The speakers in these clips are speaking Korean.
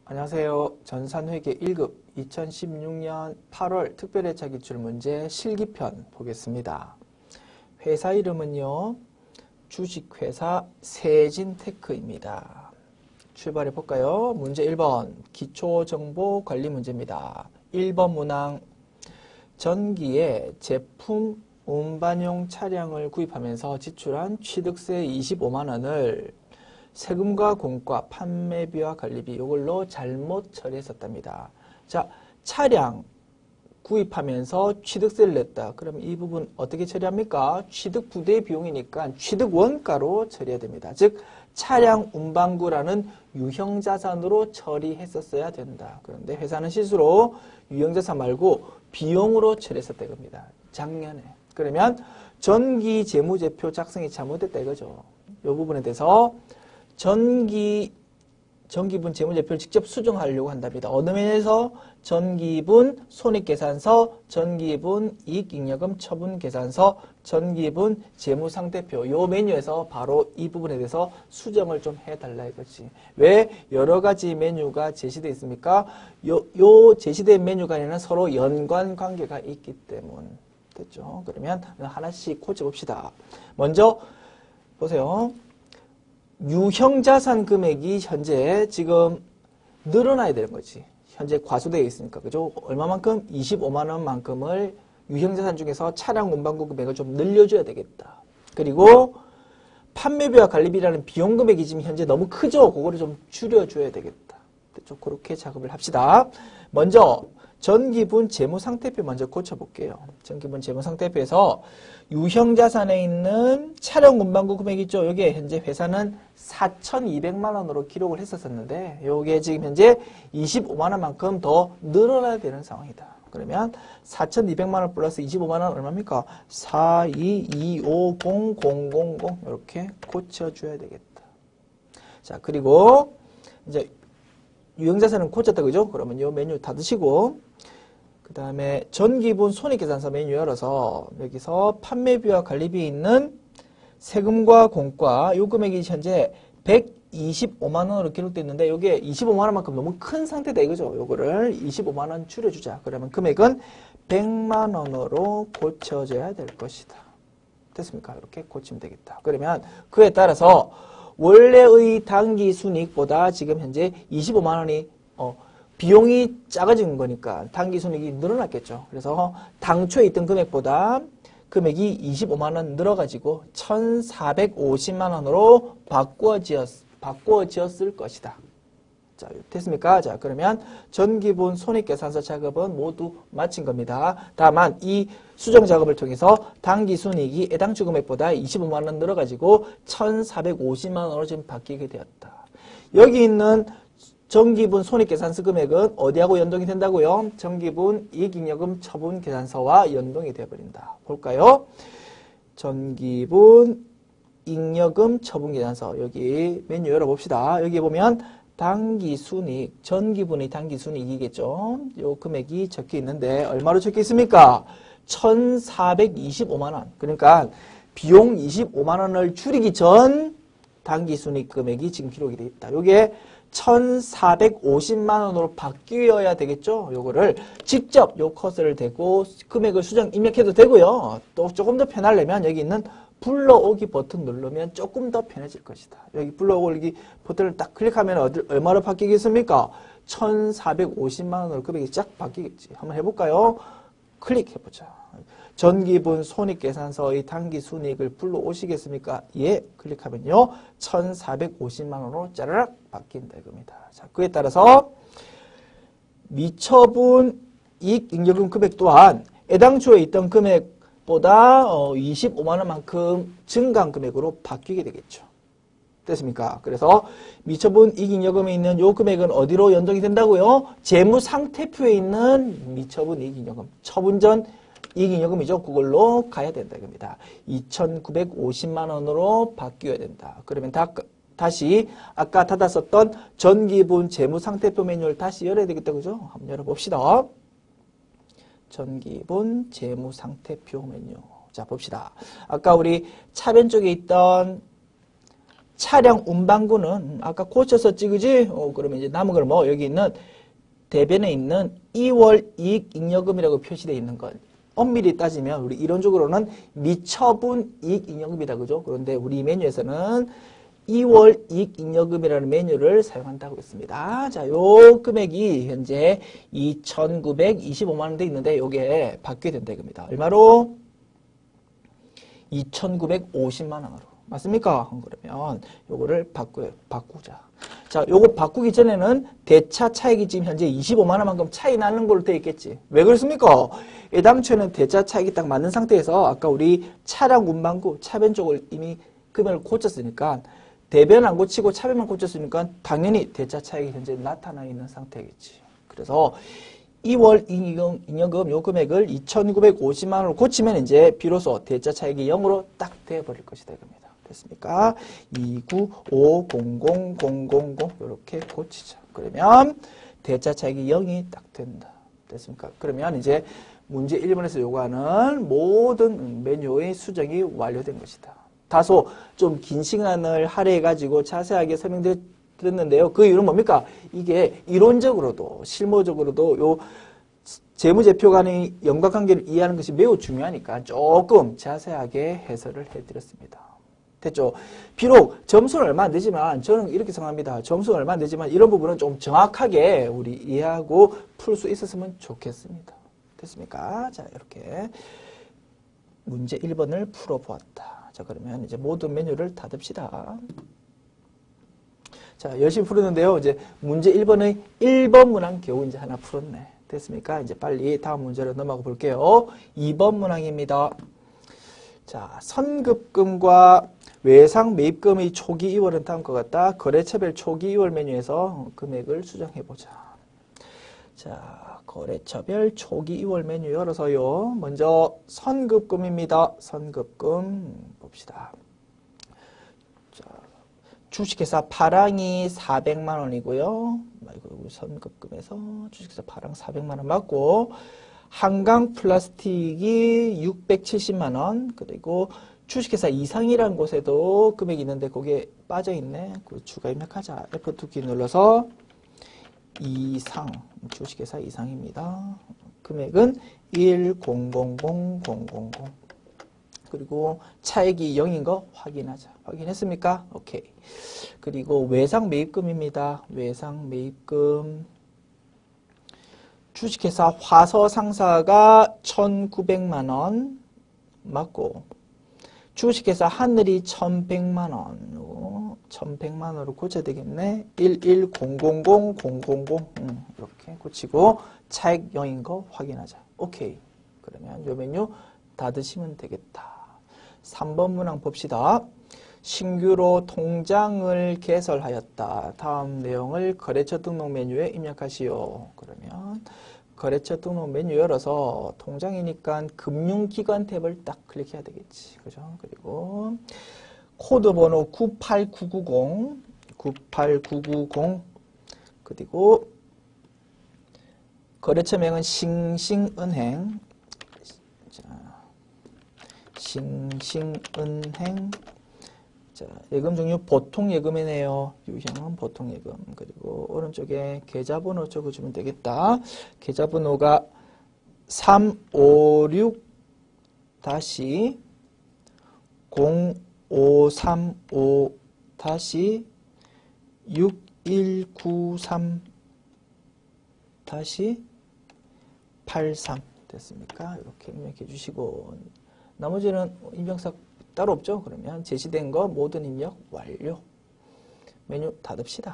안녕하세요. 전산회계 1급 2016년 8월 특별회차 기출문제 실기편 보겠습니다. 회사 이름은요. 주식회사 세진테크입니다. 출발해 볼까요? 문제 1번 기초정보관리 문제입니다. 1번 문항 전기에 제품 운반용 차량을 구입하면서 지출한 취득세 25만원을 세금과 공과, 판매비와 관리비 이걸로 잘못 처리했었답니다. 자, 차량 구입하면서 취득세를 냈다. 그럼 이 부분 어떻게 처리합니까? 취득 부대 비용이니까 취득 원가로 처리해야 됩니다. 즉 차량 운반구라는 유형자산으로 처리했었어야 된다. 그런데 회사는 실수로 유형자산 말고 비용으로 처리했었다 이겁니다. 작년에. 그러면 전기 재무제표 작성이 잘못됐다 이거죠. 이 부분에 대해서 전기분 재무제표를 직접 수정하려고 한답니다. 어느 면에서 전기분 손익계산서, 전기분 이익잉여금 처분계산서, 전기분 재무상태표 요 메뉴에서 바로 이 부분에 대해서 수정을 좀 해달라 이거지. 왜 여러 가지 메뉴가 제시되어 있습니까? 요 제시된 메뉴 간에는 서로 연관관계가 있기 때문. 됐죠? 그러면 하나씩 고쳐봅시다. 먼저 보세요. 유형자산 금액이 현재 지금 늘어나야 되는 거지. 현재 과소되어 있으니까. 그죠? 얼마만큼? 25만원만큼을 유형자산 중에서 차량 운반구 금액을 좀 늘려줘야 되겠다. 그리고 판매비와 관리비라는 비용 금액이 지금 현재 너무 크죠? 그거를 좀 줄여줘야 되겠다. 됐죠? 그렇게 작업을 합시다. 먼저 전기분 재무상태표 먼저 고쳐볼게요. 전기분 재무상태표에서 유형자산에 있는 차량 운반구 금액 있죠? 여기에 현재 회사는 4,200만원으로 기록을 했었는데 요게 지금 현재 25만원만큼 더 늘어나야 되는 상황이다. 그러면 4,200만원 플러스 25만원 얼마입니까? 422500000 이렇게 고쳐줘야 되겠다. 자, 그리고 이제 유형자산은 고쳤다 그죠? 그러면 이 메뉴 닫으시고 그 다음에 전기분 손익계산서 메뉴 열어서 여기서 판매비와 관리비 있는 세금과 공과 요 금액이 현재 125만원으로 기록되어 있는데 요게 25만원만큼 너무 큰 상태다 이거죠. 요거를 25만원 줄여주자. 그러면 금액은 100만원으로 고쳐져야 될 것이다. 됐습니까? 이렇게 고치면 되겠다. 그러면 그에 따라서 원래의 당기순이익보다 지금 현재 25만원이 비용이 작아진 거니까 당기순이익이 늘어났겠죠. 그래서 당초에 있던 금액보다 금액이 25만원 늘어가지고 1,450만원으로 바꾸어지었을 것이다. 자, 됐습니까? 자, 그러면 전기분 손익계산서 작업은 모두 마친 겁니다. 다만 이 수정 작업을 통해서 당기순이익이 애당초 금액보다 25만원 늘어가지고 1,450만원으로 지금 바뀌게 되었다. 여기 있는 전기분 손익계산서 금액은 어디하고 연동이 된다고요? 전기분 이익잉여금 처분계산서와 연동이 되어버린다. 볼까요? 전기분 잉여금 처분계산서 여기 메뉴 열어봅시다. 여기 보면 당기순이익, 전기분의 당기순이익이겠죠. 요 금액이 적혀 있는데 얼마로 적혀 있습니까? 1,425만원. 그러니까 비용 25만원을 줄이기 전 당기순이익 금액이 지금 기록이 되어 있다. 요게 1,450만원으로 바뀌어야 되겠죠. 요거를 직접 요 커서를 대고 금액을 수정 입력해도 되고요. 또 조금 더 편하려면 여기 있는 불러오기 버튼 누르면 조금 더 편해질 것이다. 여기 불러오기 버튼을 딱 클릭하면 얼마로 바뀌겠습니까? 1,450만원으로 금액이 쫙 바뀌겠지. 한번 해볼까요? 클릭해보자. 전기분 손익계산서의 당기순이익을 불러오시겠습니까? 예. 클릭하면요. 1,450만원으로 짜라락 바뀐다 이겁니다. 자, 그에 따라서 미처분 이익잉여금 금액 또한 애당초에 있던 금액보다 25만원만큼 증가한 금액으로 바뀌게 되겠죠. 됐습니까? 그래서 미처분 이익잉여금에 있는 요 금액은 어디로 연동이 된다고요? 재무상태표에 있는 미처분 이익잉여금, 처분 전 이익잉여금이죠. 그걸로 가야 된다 이겁니다. 2,950만원으로 바뀌어야 된다. 그러면 다시 아까 닫았었던 전기분 재무상태표 메뉴를 다시 열어야 되겠다. 그죠? 한번 열어봅시다. 전기분 재무상태표 메뉴. 자, 봅시다. 아까 우리 차변 쪽에 있던 차량 운반구는 아까 고쳐서 찍으지? 그러면 이제 남은 걸 뭐 여기 있는 대변에 있는 2월 이익 잉여금이라고 표시되어 있는 것. 엄밀히 따지면 우리 이론적으로는 미처분 이익 잉여금이다. 그죠? 그런데 우리 메뉴에서는 2월 이익 잉여금이라는 메뉴를 사용한다고 했습니다. 자, 요 금액이 현재 2,925만 원 돼 있는데 요게 바뀌어야 된다 이겁니다. 얼마로? 2,950만 원으로. 맞습니까? 그러면 요거를 바꾸자. 자, 요거 바꾸기 전에는 대차 차익이 지금 현재 25만 원만큼 차이 나는 걸로 되어 있겠지. 왜 그렇습니까? 애당초에는 대차 차익이 딱 맞는 상태에서 아까 우리 차량 운반구 차변 쪽을 이미 금액을 고쳤으니까 대변 안 고치고 차변만 고쳤으니까 당연히 대차 차익이 현재 나타나 있는 상태겠지. 그래서 2월 잉여금 요 금액을 2,950만 원으로 고치면 이제 비로소 대차 차익이 0으로 딱 되어버릴 것이다 이겁니다. 됐습니까? 295000000 이렇게 고치자. 그러면 대차 차익이 0이 딱 된다. 됐습니까? 그러면 이제 문제 1번에서 요구하는 모든 메뉴의 수정이 완료된 것이다. 다소 좀 긴 시간을 할애해가지고 자세하게 설명드렸는데요. 그 이유는 뭡니까? 이게 이론적으로도 실무적으로도 요 재무제표 간의 연관관계를 이해하는 것이 매우 중요하니까 조금 자세하게 해설을 해드렸습니다. 됐죠? 비록 점수는 얼마 안 되지만 저는 이렇게 생각합니다. 점수는 얼마 안 되지만 이런 부분은 좀 정확하게 우리 이해하고 풀 수 있었으면 좋겠습니다. 됐습니까? 자, 이렇게 문제 1번을 풀어보았다. 자, 그러면 이제 모든 메뉴를 닫읍시다. 자, 열심히 풀었는데요. 이제 문제 1번의 1번 문항 겨우 이제 하나 풀었네. 됐습니까? 이제 빨리 다음 문제로 넘어가 볼게요. 2번 문항입니다. 자, 선급금과 외상 매입금의 초기 이월은 다음과 같다. 거래처별 초기 이월 메뉴에서 금액을 수정해보자. 자, 거래처별 초기 이월 메뉴 열어서요. 먼저 선급금입니다. 선급금 봅시다. 자, 주식회사 파랑이 400만 원이고요. 선급금에서 주식회사 파랑 400만 원 맞고 한강 플라스틱이 670만 원, 그리고 주식회사 이상이라는 곳에도 금액이 있는데 거기에 빠져있네. 그 추가 입력하자. F2키 눌러서 이상, 주식회사 이상입니다. 금액은 1000000. 그리고 차액이 0인 거 확인하자. 확인했습니까? 오케이. 그리고 외상 매입금입니다. 외상 매입금. 주식회사 화서상사가 1,900만 원 맞고 주식회사 하늘이 1,100만 원. 1,100만 원으로 고쳐야 되겠네. 1100000. 이렇게 고치고 차액 0인 거 확인하자. 오케이. 그러면 요 메뉴 닫으시면 되겠다. 3번 문항 봅시다. 신규로 통장을 개설하였다. 다음 내용을 거래처 등록 메뉴에 입력하시오. 그러면 거래처 등록 메뉴 열어서 통장이니까 금융기관 탭을 딱 클릭해야 되겠지. 그죠? 그리고 코드 번호 98990. 그리고 거래처명은 싱싱은행. 자, 싱싱은행. 자, 예금 종류 보통 예금이네요. 유형은 보통 예금. 그리고 오른쪽에 계좌번호 적어주면 되겠다. 계좌번호가 356-0535-6193-83 됐습니까? 이렇게 입력해 주시고 나머지는 입력사 따로 없죠? 그러면 제시된 거 모든 입력 완료. 메뉴 닫읍시다.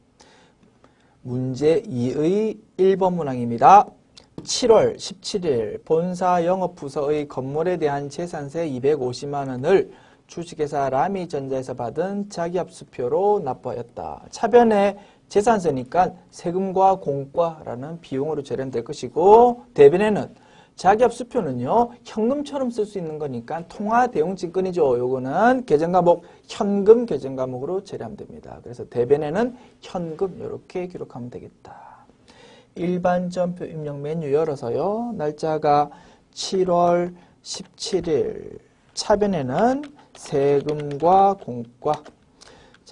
문제 2의 1번 문항입니다. 7월 17일 본사 영업부서의 건물에 대한 재산세 250만 원을 주식회사 라미전자에서 받은 자기압수표로 납부하였다. 차변에 재산세니까 세금과 공과라는 비용으로 재련될 것이고 대변에는 자기압수표는요 현금처럼 쓸 수 있는 거니까 통화대용증권이죠. 요거는 계정과목 현금 계정과목으로 재료하면 됩니다. 그래서 대변에는 현금 이렇게 기록하면 되겠다. 일반 전표 입력 메뉴 열어서요. 날짜가 7월 17일 차변에는 세금과 공과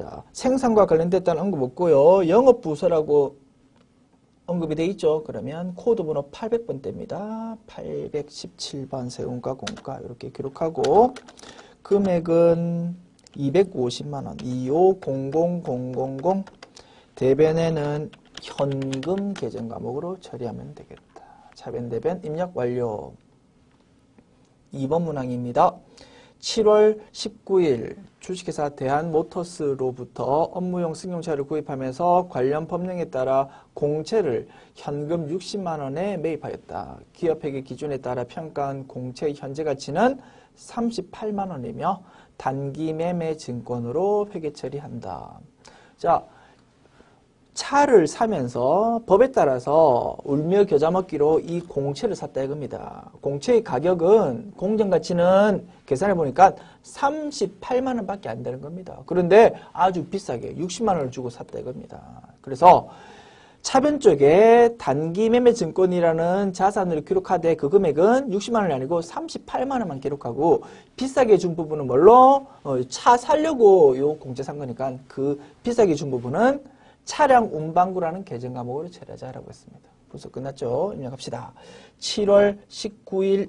자, 생산과 관련됐다는 언급 없고요. 영업부서라고 언급이 돼 있죠. 그러면 코드 번호 800번대입니다. 817번 세운가 공가 이렇게 기록하고 금액은 250만원 2500000 대변에는 현금 계정 과목으로 처리하면 되겠다. 차변 대변 입력 완료. 2번 문항입니다. 7월 19일 주식회사 대한모터스로부터 업무용 승용차를 구입하면서 관련 법령에 따라 공채를 현금 60만원에 매입하였다. 기업회계 기준에 따라 평가한 공채의 현재 가치는 38만원이며 단기 매매 증권으로 회계 처리한다. 자, 차를 사면서 법에 따라서 울며 겨자 먹기로 이 공채를 샀다 이겁니다. 공채의 가격은 공정가치는 계산해 보니까 38만 원밖에 안 되는 겁니다. 그런데 아주 비싸게 60만 원을 주고 샀다 이겁니다. 그래서 차변 쪽에 단기 매매 증권이라는 자산을 기록하되 그 금액은 60만 원이 아니고 38만 원만 기록하고 비싸게 준 부분은 뭘로? 차 살려고 요 공채 산 거니까 그 비싸게 준 부분은 차량 운반구라는 계정 과목으로 처리하자라고 했습니다. 분석 끝났죠? 입력합시다. 7월 19일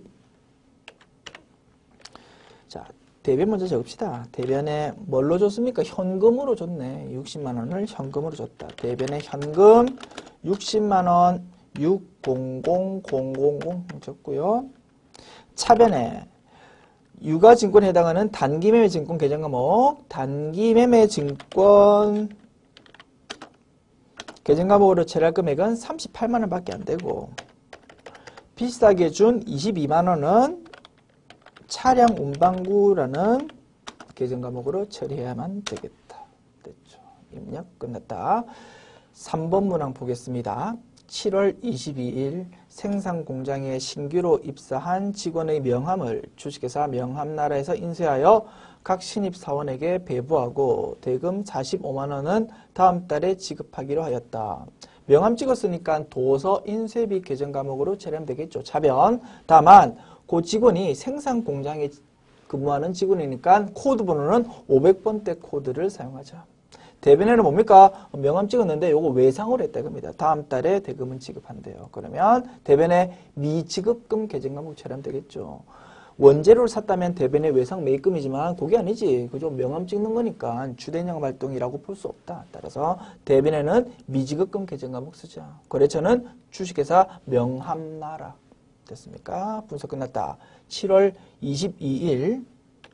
자, 대변 먼저 적읍시다. 대변에 뭘로 줬습니까? 현금으로 줬네. 60만 원을 현금으로 줬다. 대변에 현금 60만 원 600000 적고요. 차변에 유가증권에 해당하는 단기매매증권 계정 과목 단기매매증권 계정 과목으로 처리할 금액은 38만 원밖에 안 되고 비싸게 준 22만 원은 차량 운반구라는 계정 과목으로 처리해야만 되겠다. 됐죠. 입력 끝났다. 3번 문항 보겠습니다. 7월 22일 생산공장에 신규로 입사한 직원의 명함을 주식회사 명함나라에서 인쇄하여 각 신입사원에게 배부하고 대금 45만 원은 다음 달에 지급하기로 하였다. 명함 찍었으니까 도서 인쇄비 계정 과목으로 처리하면 되겠죠. 차변. 다만 그 직원이 생산공장에 근무하는 직원이니까 코드 번호는 500번대 코드를 사용하자. 대변에는 뭡니까? 명함 찍었는데 요거 외상으로 했다 이겁니다. 다음 달에 대금은 지급한대요. 그러면 대변에 미지급금 계정 과목 처리하면 되겠죠. 원재료를 샀다면 대변의 외상 매입금이지만 그게 아니지. 그죠? 명함 찍는 거니까 주된 영업 활동이라고 볼 수 없다. 따라서 대변에는 미지급금 계정 과목 쓰자. 거래처는 주식회사 명함나라. 됐습니까? 분석 끝났다. 7월 22일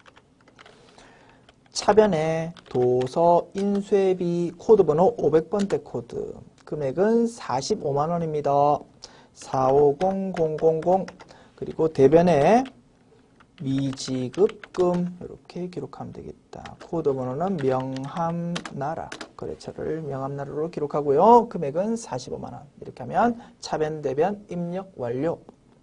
차변에 도서 인쇄비 코드 번호 500번대 코드 금액은 45만 원입니다. 450000 그리고 대변에 미지급금 이렇게 기록하면 되겠다. 코드 번호는 명함나라 거래처를 명함나라로 기록하고요. 금액은 45만 원 이렇게 하면 차변 대변 입력 완료.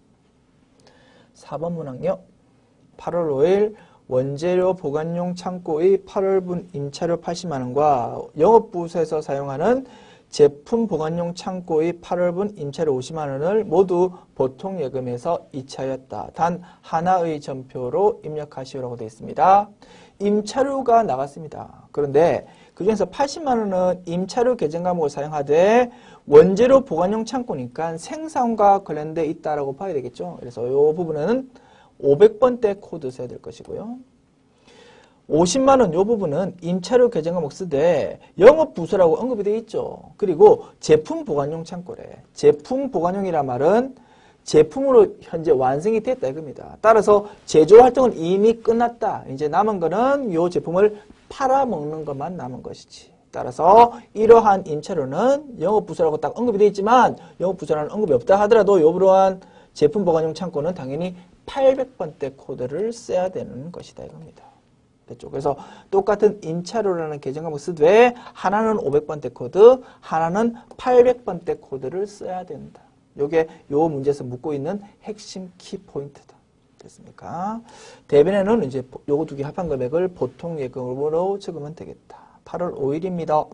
4번 문항요. 8월 5일 원재료 보관용 창고의 8월분 임차료 80만 원과 영업부서에서 사용하는 제품 보관용 창고의 8월분 임차료 50만 원을 모두 보통 예금에서 이체하였다. 단 하나의 전표로 입력하시오라고 되어 있습니다. 임차료가 나갔습니다. 그런데 그중에서 80만 원은 임차료 계정 과목을 사용하되 원재료 보관용 창고니까 생산과 관련되어 있다라고 봐야 되겠죠. 그래서 이 부분은 500번대 코드 써야 될 것이고요. 50만 원 이 부분은 임차료 계정 과목 쓰되 영업부서라고 언급이 되어 있죠. 그리고 제품 보관용 창고래. 제품 보관용이란 말은 제품으로 현재 완성이 됐다 이겁니다. 따라서 제조 활동은 이미 끝났다. 이제 남은 거는 이 제품을 팔아먹는 것만 남은 것이지. 따라서 이러한 임차료는 영업부서라고 딱 언급이 되어 있지만 영업부서라는 언급이 없다 하더라도 이러한 제품 보관용 창고는 당연히 800번대 코드를 써야 되는 것이다 이겁니다. 됐죠? 그래서 똑같은 임차료라는 계정 과목 쓰되 하나는 500번대 코드, 하나는 800번대 코드를 써야 된다. 요게 요 문제에서 묻고 있는 핵심 키포인트다. 됐습니까? 대변에는 이제 요거 두 개 합한 금액을 보통 예금으로 적으면 되겠다. 8월 5일입니다.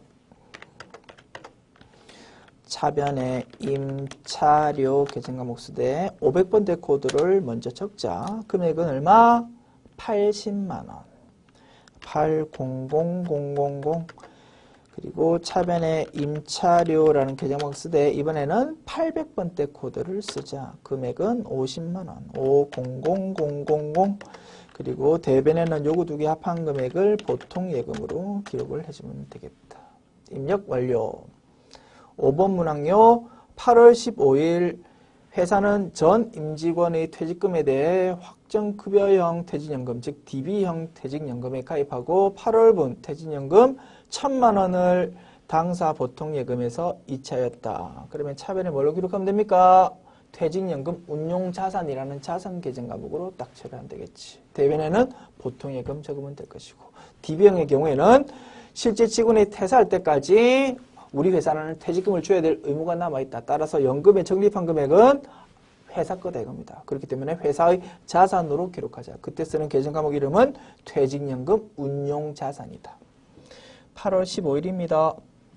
차변에 임차료 계정 과목 쓰되 500번대 코드를 먼저 적자. 금액은 얼마? 80만 원. 800000 그리고 차변에 임차료라는 계정목 쓰되 이번에는 800번대 코드를 쓰자. 금액은 50만원. 500000 그리고 대변에는 요거 두 개 합한 금액을 보통 예금으로 기록을 해주면 되겠다. 입력 완료. 5번 문항요. 8월 15일 회사는 전 임직원의 퇴직금에 대해 확정급여형 퇴직연금, 즉 DB형 퇴직연금에 가입하고 8월분 퇴직연금 1000만원을 당사 보통예금에서 이체하였다. 그러면 차변에 뭘로 기록하면 됩니까? 퇴직연금 운용자산이라는 자산 계정 과목으로 딱 처리하면 되겠지. 대변에는 보통예금 적으면 될 것이고, DB형의 경우에는 실제 직원이 퇴사할 때까지 우리 회사는 퇴직금을 줘야 될 의무가 남아있다. 따라서 연금에 적립한 금액은 회사 거 대금이다. 그렇기 때문에 회사의 자산으로 기록하자. 그때 쓰는 계정 과목 이름은 퇴직연금 운용자산이다. 8월 15일입니다.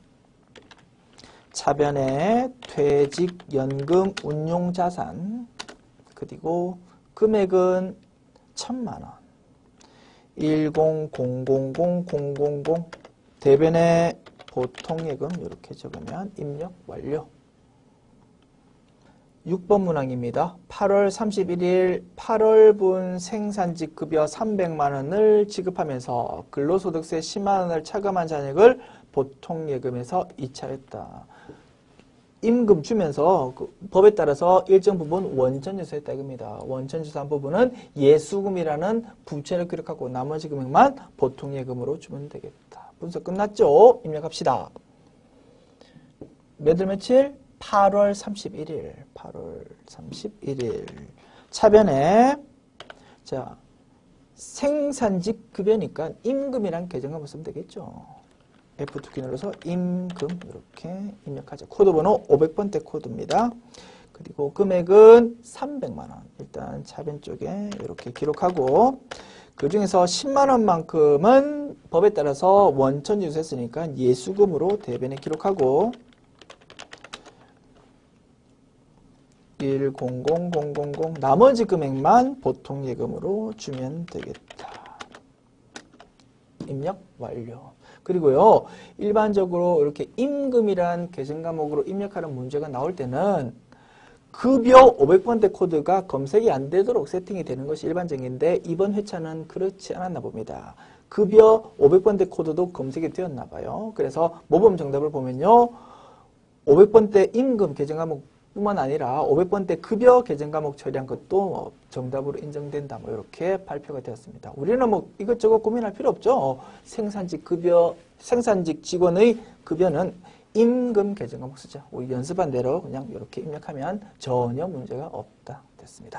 차변에 퇴직연금 운용자산 그리고 금액은 1000만원 1000000 대변에 보통예금 이렇게 적으면 입력 완료. 6번 문항입니다. 8월 31일 8월분 생산직급여 300만원을 지급하면서 근로소득세 10만원을 차감한 잔액을 보통예금에서 이체했다. 임금 주면서 그 법에 따라서 일정 부분 원천유수했다 이겁니다. 원천유수한 부분은 예수금이라는 부채를 기록하고 나머지 금액만 보통예금으로 주면 되겠다. 분석 끝났죠? 입력합시다. 몇월 며칠? 8월 31일. 8월 31일. 차변에 자 생산직 급여니까 임금이란 계정을 쓰면 되겠죠. F2키 눌러서 임금 이렇게 입력하죠. 코드 번호 500번대 코드입니다. 그리고 금액은 300만원. 일단 차변 쪽에 이렇게 기록하고 그 중에서 10만원만큼은 법에 따라서 원천 유수했으니까 예수금으로 대변에 기록하고 1000000 나머지 금액만 보통예금으로 주면 되겠다. 입력 완료. 그리고요, 일반적으로 이렇게 임금이란 계정 과목으로 입력하는 문제가 나올 때는 급여 500번대 코드가 검색이 안 되도록 세팅이 되는 것이 일반적인데 이번 회차는 그렇지 않았나 봅니다. 급여 500번대 코드도 검색이 되었나 봐요. 그래서 모범 정답을 보면요, 500번대 임금 계정 과목 뿐만 아니라 500번대 급여 계정 과목 처리한 것도 정답으로 인정된다. 뭐 이렇게 발표가 되었습니다. 우리는 뭐 이것저것 고민할 필요 없죠. 생산직 급여, 생산직 직원의 급여는 임금 계정 과목 쓰자. 우리 연습한 대로 그냥 이렇게 입력하면 전혀 문제가 없다. 됐습니다.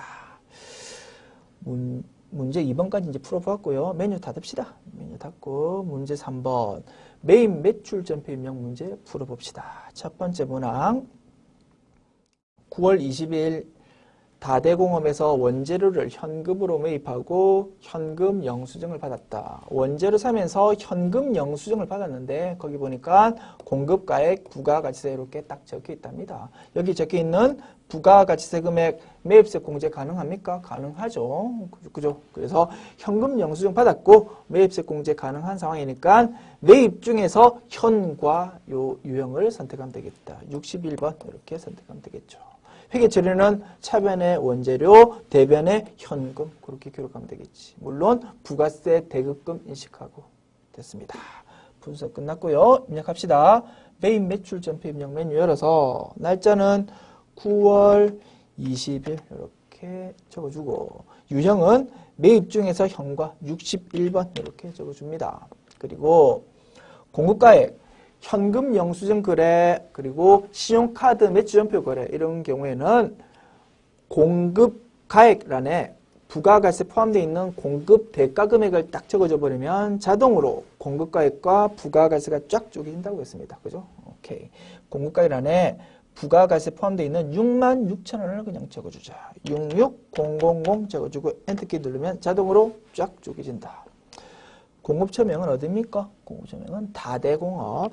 문제 2번까지 이제 풀어보았고요. 메뉴 닫읍시다. 메뉴 닫고 문제 3번 매입 매출 전표 입력 문제 풀어봅시다. 첫 번째 문항 9월 20일 다대공업에서 원재료를 현금으로 매입하고 현금 영수증을 받았다. 원재료 사면서 현금 영수증을 받았는데 거기 보니까 공급가액, 부가가치세 이렇게 딱 적혀 있답니다. 여기 적혀 있는 부가가치세 금액 매입세 공제 가능합니까? 가능하죠. 그죠? 그래서 현금 영수증 받았고 매입세 공제 가능한 상황이니까 매입 중에서 현과 요 유형을 선택하면 되겠다. 61번 이렇게 선택하면 되겠죠. 회계 처리는 차변의 원재료, 대변의 현금 그렇게 기록하면 되겠지. 물론 부가세 대급금 인식하고 됐습니다. 분석 끝났고요. 입력합시다. 매입 매출 전표 입력 메뉴 열어서 날짜는 9월 20일 이렇게 적어주고 유형은 매입 중에서 현과 61번 이렇게 적어줍니다. 그리고 공급가액 현금 영수증 거래 그리고 신용카드 매출전표 거래 이런 경우에는 공급 가액란에 부가가세 포함되어 있는 공급 대가 금액을 딱 적어줘 버리면 자동으로 공급 가액과 부가가세가 쫙 쪼개진다고 했습니다. 그죠? 오케이. 공급 가액란에 부가가세 포함되어 있는 66,000원을 그냥 적어주자. 66000 적어주고 엔터키 누르면 자동으로 쫙 쪼개진다. 공급처명은 어디입니까? 공급처명은 다대공업.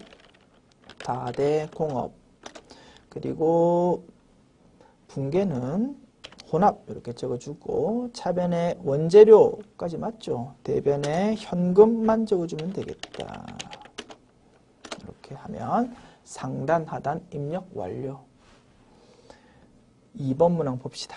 다대공업. 그리고 분계는 혼합 이렇게 적어주고 차변에 원재료까지 맞죠? 대변에 현금만 적어주면 되겠다. 이렇게 하면 상단, 하단 입력 완료. 2번 문항 봅시다.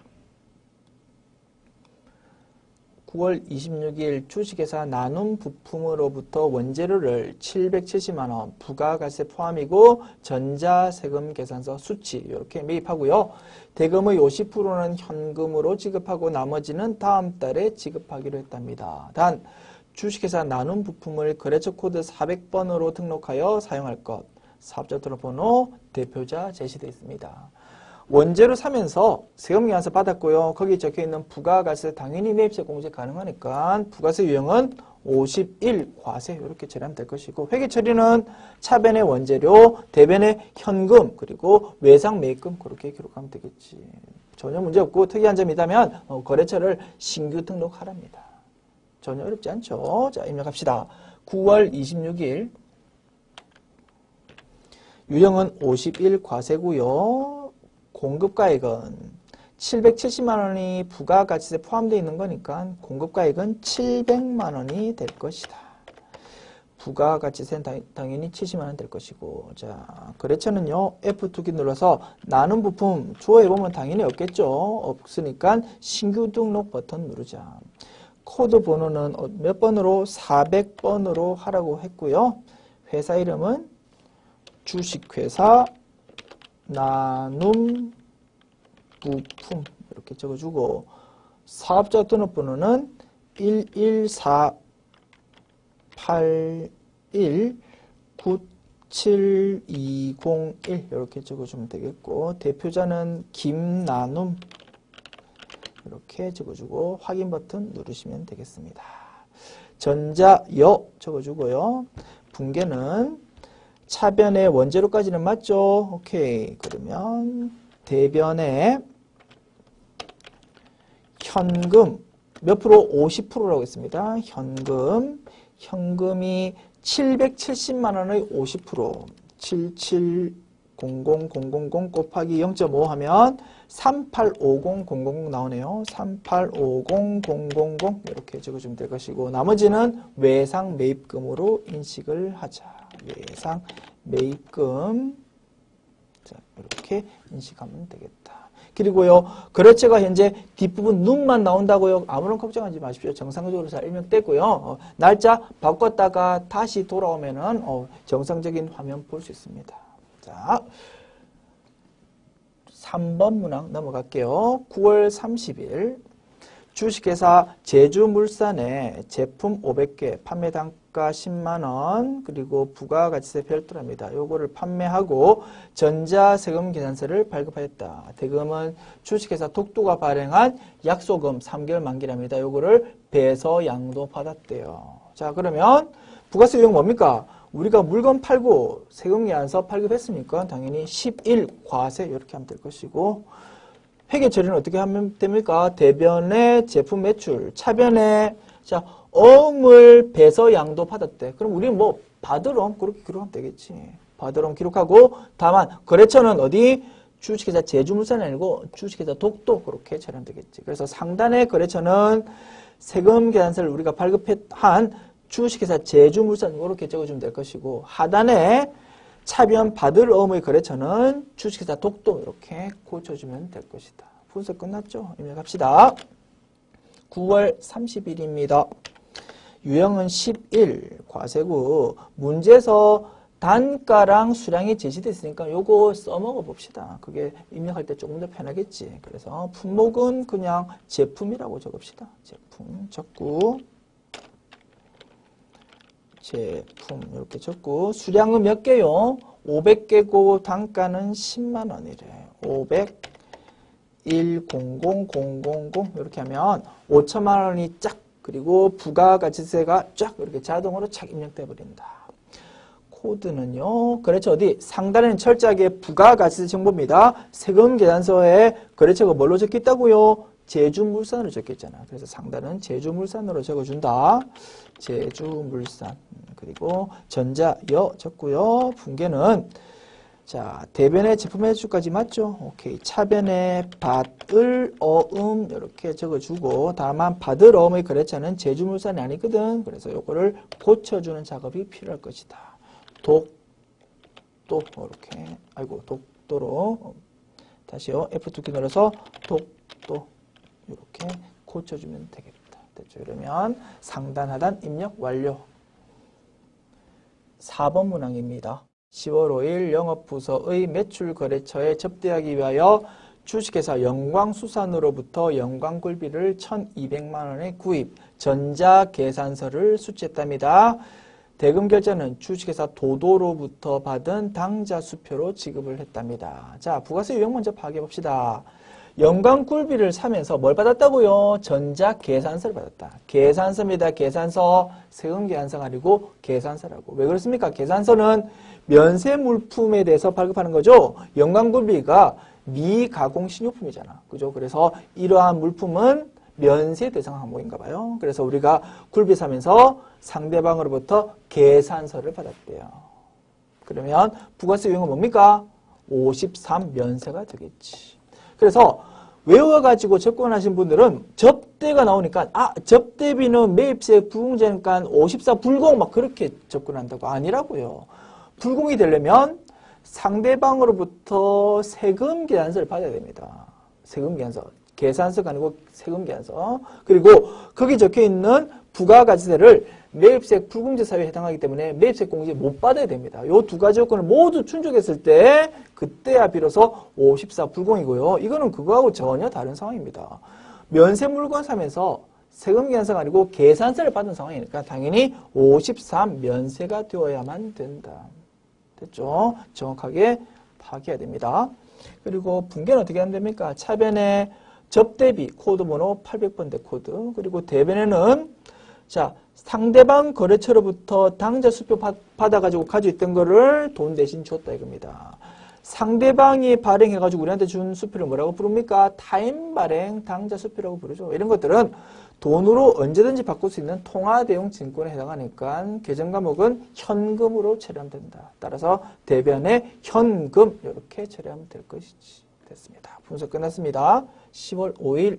9월 26일 주식회사 나눔 부품으로부터 원재료를 770만원, 부가가세 포함이고 전자세금 계산서 수치 이렇게 매입하고요. 대금의 50%는 현금으로 지급하고 나머지는 다음 달에 지급하기로 했답니다. 단 주식회사 나눔 부품을 거래처 코드 400번으로 등록하여 사용할 것. 사업자 등록번호, 대표자 제시되어 있습니다. 원재료 사면서 세금계산서 받았고요. 거기 적혀있는 부가가세 당연히 매입세 공제 가능하니까 부가세 유형은 51 과세 이렇게 처리하면 될 것이고 회계 처리는 차변의 원재료, 대변의 현금 그리고 외상 매입금 그렇게 기록하면 되겠지. 전혀 문제없고 특이한 점이 있다면 거래처를 신규 등록하랍니다. 전혀 어렵지 않죠. 자, 입력합시다. 9월 26일 유형은 51 과세고요. 공급가액은 770만원이 부가가치세 포함되어 있는 거니까 공급가액은 700만원이 될 것이다. 부가가치세는 당연히 70만원 될 것이고 자 거래처는요 F2키 눌러서 나눔 부품 조회해보면 당연히 없겠죠. 없으니까 신규 등록 버튼 누르자. 코드 번호는 몇 번으로? 400번으로 하라고 했고요. 회사 이름은 주식회사 나눔 부품 이렇게 적어주고 사업자 등록번호는 114819721 이렇게 적어주면 되겠고 대표자는 김나눔 이렇게 적어주고 확인 버튼 누르시면 되겠습니다. 전자여 적어주고요. 분계는 차변의 원재료까지는 맞죠? 오케이. 그러면 대변에 현금 몇 프로? 50%라고 했습니다. 현금이 770만원의 50% 7700000 곱하기 0.5 하면 3850000 나오네요. 3850000 이렇게 적어주면 될 것이고 나머지는 외상 매입금으로 인식을 하자. 외상 매입금 자, 이렇게 인식하면 되겠다. 그리고요 거래처가 현재 뒷부분 눈만 나온다고요. 아무런 걱정하지 마십시오. 정상적으로 잘 입력되고요. 날짜 바꿨다가 다시 돌아오면은 정상적인 화면 볼 수 있습니다. 자 3번 문항 넘어갈게요. 9월 30일 주식회사 제주물산에 제품 500개 판매 단가 10만원 그리고 부가가치세 별도랍니다. 요거를 판매하고 전자세금 계산서를 발급하였다. 대금은 주식회사 독도가 발행한 약소금 3개월 만기랍니다. 요거를 배서양도 받았대요. 자 그러면 부가세 유형 뭡니까? 우리가 물건 팔고 세금계산서 발급했으니까 당연히 11 과세 이렇게 하면 될 것이고 회계 처리는 어떻게 하면 됩니까? 대변의 제품 매출, 차변에 자 어음을 배서 양도 받았대. 그럼 우리는 뭐 받으럼 그렇게 기록하면 되겠지. 받으럼 기록하고 다만 거래처는 어디? 주식회사 제주물산이 아니고 주식회사 독도 그렇게 처리하면 되겠지. 그래서 상단의 거래처는 세금 계산서를 우리가 발급한 주식회사 제주물산 이렇게 적어주면 될 것이고 하단에 차변 받을 어음의 거래처는 주식회사 독도 이렇게 고쳐주면 될 것이다. 분석 끝났죠? 입력합시다. 9월 30일입니다. 유형은 11 과세구 문제에서 단가랑 수량이 제시되어 있으니까 요거 써먹어 봅시다. 그게 입력할 때 조금 더 편하겠지. 그래서 품목은 그냥 제품이라고 적읍시다. 제품 적고 제품 이렇게 적고 수량은 몇 개요? 500개고 단가는 10만원이래. 500 1000000 이렇게 하면 5천만원이 쫙 그리고 부가가치세가 쫙 이렇게 자동으로 착 입력돼 버린다. 코드는요. 거래처 어디? 상단에는 철저하게 부가가치세 정보입니다. 세금 계산서에 거래처가 뭘로 적혀 있다고요? 제주물산으로 적혀 있잖아. 그래서 상단은 제주물산으로 적어준다. 제주물산. 그리고 전자여 적고요. 분계는 자, 대변의 제품해주까지 맞죠? 오케이. 차변에 밭을 어음 이렇게 적어주고 다만 밭을 어음의 거래처는 제주물산이 아니거든. 그래서 요거를 고쳐주는 작업이 필요할 것이다. 독도 이렇게 아이고 독도로 다시요. F2키 눌러서 독도 이렇게 고쳐주면 되겠다. 됐죠? 이러면 상단 하단 입력 완료. 4번 문항입니다. 10월 5일 영업부서의 매출거래처에 접대하기 위하여 주식회사 영광수산으로부터 영광굴비를 1,200만원에 구입, 전자계산서를 수취했답니다. 대금결제는 주식회사 도도로부터 받은 당좌수표로 지급을 했답니다. 자, 부가세 유형 먼저 파악해봅시다. 영광굴비를 사면서 뭘 받았다고요? 전자계산서를 받았다. 계산서입니다. 계산서. 세금계산서가 아니고 계산서라고. 왜 그렇습니까? 계산서는 면세물품에 대해서 발급하는 거죠. 영광굴비가 미가공 식료품이잖아. 그죠? 그래서 이러한 물품은 면세 대상 항목인가 봐요. 그래서 우리가 굴비 사면서 상대방으로부터 계산서를 받았대요. 그러면 부가세 유형은 뭡니까? 53 면세가 되겠지. 그래서 외워가지고 접근하신 분들은 접대가 나오니까 접대비는 매입세 불공제니까 54 불공 막 그렇게 접근한다고. 아니라고요. 불공이 되려면 상대방으로부터 세금 계산서를 받아야 됩니다. 세금 계산서. 계산서가 아니고 세금 계산서. 그리고 거기 적혀있는 부가가치세를 매입세 불공제 사유에 해당하기 때문에 매입세 공제 못 받아야 됩니다. 이 두 가지 요건을 모두 충족했을 때 그때야 비로소 54 불공이고요. 이거는 그거하고 전혀 다른 상황입니다. 면세 물건 사면서 세금 계산서가 아니고 계산서를 받은 상황이니까 당연히 53 면세가 되어야만 된다. 됐죠? 정확하게 파악해야 됩니다. 그리고 분계는 어떻게 하면 됩니까? 차변에 접대비 코드번호 800번대 코드, 그리고 대변에는 자, 상대방 거래처로부터 당좌 수표 받아가지고 가지고 있던 거를 돈 대신 줬다 이겁니다. 상대방이 발행해가지고 우리한테 준 수표를 뭐라고 부릅니까? 타임 발행 당좌 수표라고 부르죠. 이런 것들은 돈으로 언제든지 바꿀 수 있는 통화 대용 증권에 해당하니까 계정 과목은 현금으로 처리하면 된다. 따라서 대변에 현금 이렇게 처리하면 될 것이지. 됐습니다. 분석 끝났습니다. 10월 5일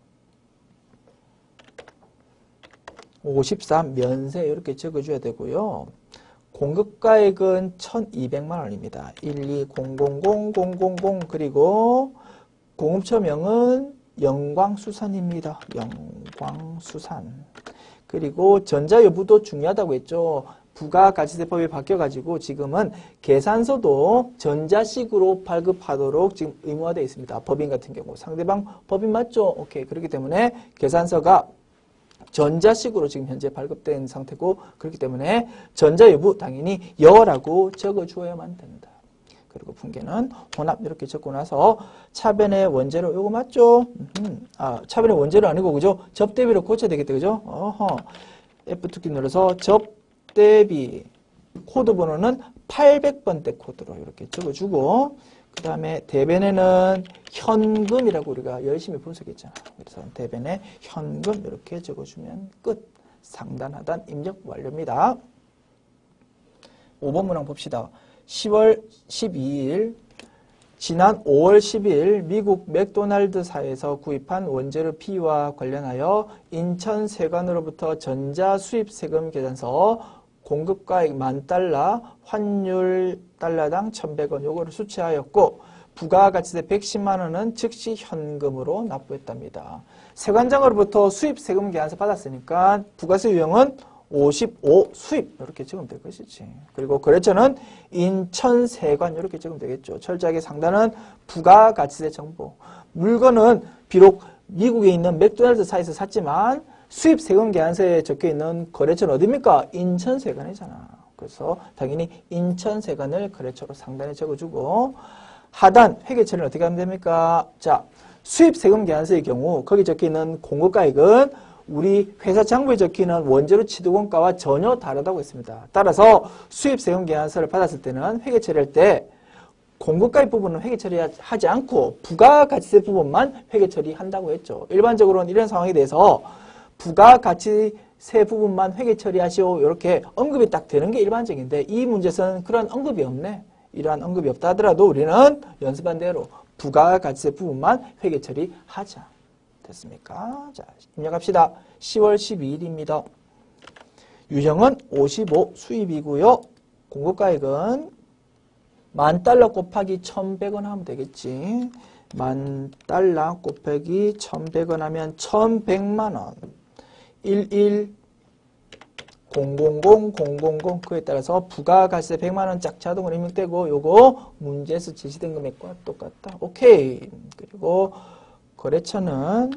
53 면세 이렇게 적어줘야 되고요. 공급가액은 1,200만 원입니다. 120000000 그리고 공급처명은 영광수산입니다. 영광수산. 그리고 전자여부도 중요하다고 했죠. 부가가치세법이 바뀌어가지고 지금은 계산서도 전자식으로 발급하도록 지금 의무화되어 있습니다. 법인 같은 경우. 상대방 법인 맞죠? 오케이. 그렇기 때문에 계산서가 전자식으로 지금 현재 발급된 상태고 그렇기 때문에 전자여부 당연히 여라고 적어주어야만 된다. 그리고 분계는 혼합 이렇게 적고 나서 차변의 원재료 이거 맞죠? 차변의 원재료 아니고 그죠? 접대비로 고쳐야 되겠다 그죠? F2키 눌러서 접대비 코드 번호는 800번대 코드로 이렇게 적어주고 그 다음에 대변에는 현금이라고 우리가 열심히 분석했잖아. 그래서 대변에 현금 이렇게 적어주면 끝. 상단 하단 입력 완료입니다. 5번 문항 봅시다. 10월 12일 지난 5월 10일 미국 맥도날드사에서 구입한 원재료 P와 관련하여 인천세관으로부터 전자수입세금 계산서 공급가액 $10,000, 환율 달러당 1,100원 요거를 수취하였고 부가가치세 110만 원은 즉시 현금으로 납부했답니다. 세관장으로부터 수입세금 계산서 받았으니까 부가세 유형은 55 수입 이렇게 적으면 될 것이지. 그리고 거래처는 인천세관 이렇게 적으면 되겠죠. 철저하게 상단은 부가가치세 정보. 물건은 비록 미국에 있는 맥도날드사에서 샀지만 수입세금 계산서에 적혀있는 거래처는 어디입니까? 인천세관이잖아. 그래서 당연히 인천세관을 거래처로 상단에 적어주고 하단 회계처리는 어떻게 하면 됩니까? 자, 수입세금 계산서의 경우 거기 적혀있는 공급가액은 우리 회사 장부에 적히는 원재료 취득원가와 전혀 다르다고 했습니다. 따라서 수입세금 계산서를 받았을 때는 회계 처리할 때 공급가액 부분은 회계 처리하지 않고 부가가치세 부분만 회계 처리한다고 했죠. 일반적으로는 이런 상황에 대해서 부가가치세 부분만 회계 처리하시오 이렇게 언급이 딱 되는 게 일반적인데 이 문제에서는 그런 언급이 없네. 이러한 언급이 없다 하더라도 우리는 연습한 대로 부가가치세 부분만 회계 처리하자. 됐습니까? 자, 입력합시다. 10월 12일입니다. 유형은 55 수입이고요. 공급가액은 $10,000 곱하기 1,100원 하면 되겠지. $10,000 곱하기 1,100원 하면 1,100만원. 11 000 그에 따라서 부가가치세 100만원 짝 자동으로 입력되고 요거 문제에서 제시된 금액과 똑같다. 오케이. 그리고 거래처는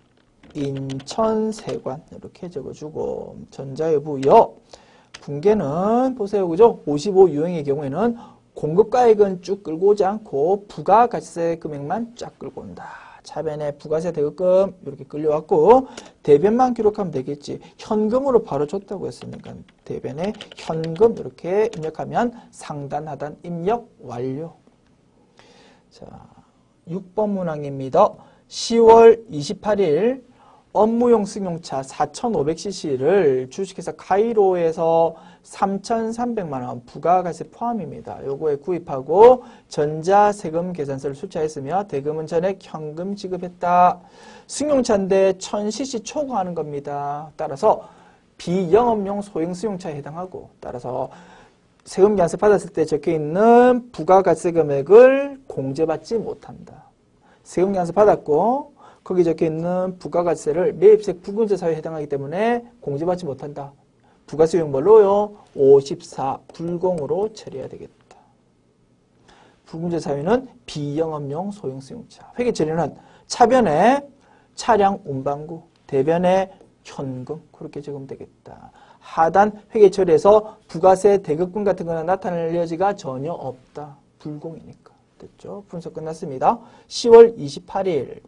인천세관 이렇게 적어주고 전자여부여 분계는 보세요. 그죠? 55 유형의 경우에는 공급가액은 쭉 끌고 오지 않고 부가가치세 금액만 쫙 끌고 온다. 차변에 부가세 대급금 이렇게 끌려왔고 대변만 기록하면 되겠지. 현금으로 바로 줬다고 했으니까 대변에 현금 이렇게 입력하면 상단 하단 입력 완료. 자, 6번 문항입니다. 10월 28일 업무용 승용차 4,500cc를 주식회사 카이로에서 3,300만원 부가가세 포함입니다. 요거에 구입하고 전자세금 계산서를 수차했으며 대금은 전액 현금 지급했다. 승용차인데 1000cc 초과하는 겁니다. 따라서 비영업용 소형 승용차에 해당하고 따라서 세금 계산서 받았을 때 적혀있는 부가가세 금액을 공제받지 못한다. 세금 계산서 받았고 거기 적혀있는 부가가치세를 매입세 부근제 사유에 해당하기 때문에 공제받지 못한다. 부가세 유형 뭘로요? 54 불공으로 처리해야 되겠다. 부근제 사유는 비영업용 소형 승용차. 회계 처리는 차변에 차량 운반구, 대변에 현금 그렇게 적으면 되겠다. 하단 회계 처리에서 부가세 대급금 같은 거는 나타낼 여지가 전혀 없다. 불공이니까. 됐죠? 분석 끝났습니다. 10월 28일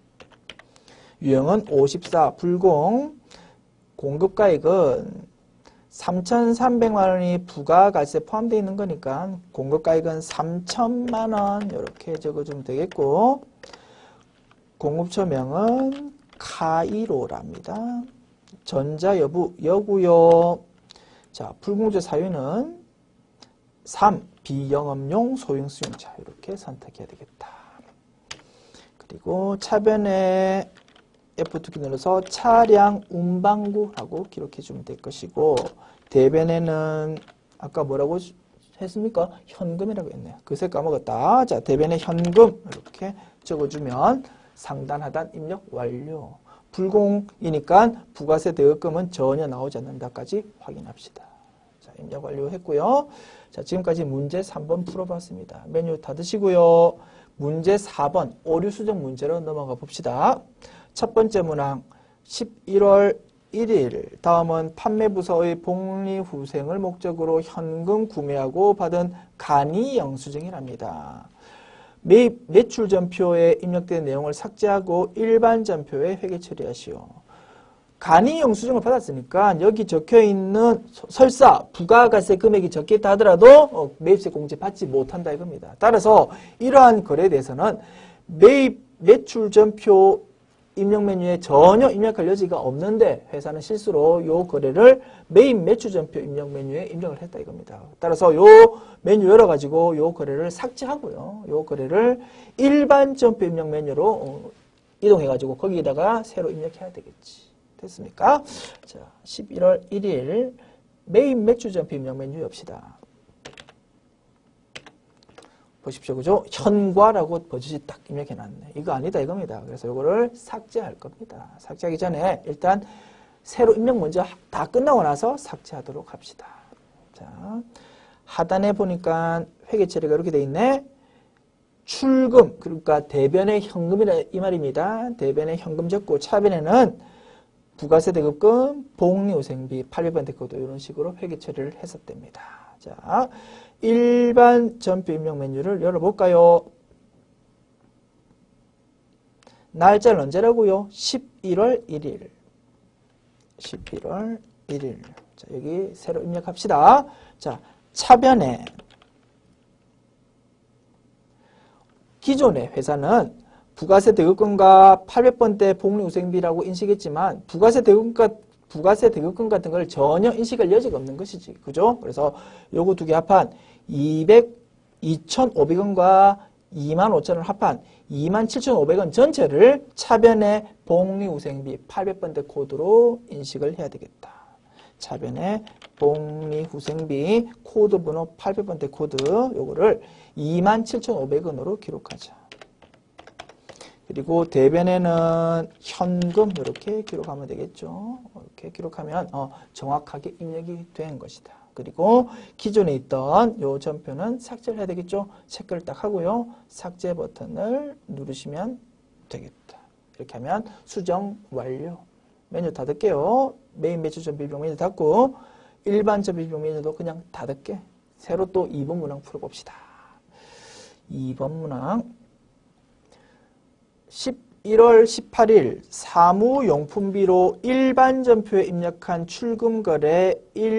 유형은 54 불공 공급가액은 3,300만원이 부가가치세 포함되어 있는 거니까 공급가액은 3,000만원 이렇게 적어주면 되겠고 공급처명은 카이로랍니다. 전자여부 여고요. 자, 불공제 사유는 3 비영업용 소형 수용차 이렇게 선택해야 되겠다. 그리고 차변에 F2키 눌러서 차량 운반구라고 기록해주면 될 것이고 대변에는 아까 뭐라고 했습니까? 현금이라고 했네요. 그새 까먹었다. 자, 대변에 현금 이렇게 적어주면 상단 하단 입력 완료. 불공이니까 부가세 대급금은 전혀 나오지 않는다까지 확인합시다. 자, 입력 완료했고요. 자, 지금까지 문제 3번 풀어봤습니다. 메뉴 닫으시고요. 문제 4번 오류 수정 문제로 넘어가 봅시다. 첫 번째 문항 11월 1일 다음은 판매부서의 복리후생을 목적으로 현금 구매하고 받은 간이 영수증이랍니다. 매입 매출전표에 입력된 내용을 삭제하고 일반전표에 회계 처리하시오. 간이 영수증을 받았으니까 여기 적혀있는 설사 부가가세 금액이 적겠다 하더라도 매입세 공제 받지 못한다 이겁니다. 따라서 이러한 거래에 대해서는 매입 매출전표 입력 메뉴에 전혀 입력할 여지가 없는데 회사는 실수로 이 거래를 매입 매출전표 입력 메뉴에 입력을 했다 이겁니다. 따라서 이 메뉴 열어가지고 이 거래를 삭제하고요. 이 거래를 일반 전표 입력 메뉴로 이동해가지고 거기에다가 새로 입력해야 되겠지. 됐습니까? 자, 11월 1일 매입 매출전표 입력 메뉴 엽시다. 보십시오. 그죠? 현과라고 버젓이 딱 입력해놨네. 이거 아니다 이겁니다. 그래서 이거를 삭제할 겁니다. 삭제하기 전에 일단 새로 입력 먼저 다 끝나고 나서 삭제하도록 합시다. 자, 하단에 보니까 회계 처리가 이렇게 돼 있네. 출금, 그러니까 대변에 현금이라 이 말입니다. 대변에 현금 적고 차변에는 부가세 대급금, 복리후생비, 800번 대급도 이런 식으로 회계 처리를 했었답니다. 자, 일반 전표 입력 메뉴를 열어볼까요? 날짜는 언제라고요? 11월 1일. 11월 1일. 자, 여기 새로 입력합시다. 자, 차변에 기존의 회사는 부가세 대급금과 800번대 복리후생비라고 인식했지만 부가세 대급금 같은 걸 전혀 인식할 여지가 없는 것이지. 그죠? 그래서 요거 두 개 합한 200 2,500원과 25,000원 합한 27,500원 전체를 차변의 복리후생비 800번대 코드로 인식을 해야 되겠다. 차변의 복리후생비 코드 번호 800번대 코드 요거를 27,500원으로 기록하자. 그리고 대변에는 현금 이렇게 기록하면 되겠죠. 이렇게 기록하면 정확하게 입력이 된 것이다. 그리고 기존에 있던 요 전표는 삭제를 해야 되겠죠. 체크를 딱 하고요. 삭제 버튼을 누르시면 되겠다. 이렇게 하면 수정 완료. 메뉴 닫을게요. 메인 매출 전비용 메뉴 닫고 일반 전비용 메뉴도 그냥 닫을게. 새로 또 2번 문항 풀어봅시다. 2번 문항 11월 18일 사무용품비로 일반 전표에 입력한 출금거래